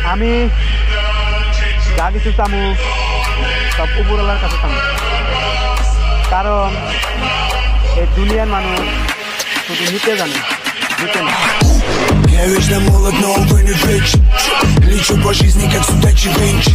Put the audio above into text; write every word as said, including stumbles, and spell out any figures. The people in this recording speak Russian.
আমি যা কিছু চামু সব উপরওয়ালার কাছে চামু, কারণ এই দুনিয়ার মানুষ শুধু নিতে জানে, দিতে না। Я вечно молод, но увы не вечен. Лечу по жизни, как судачий венчик.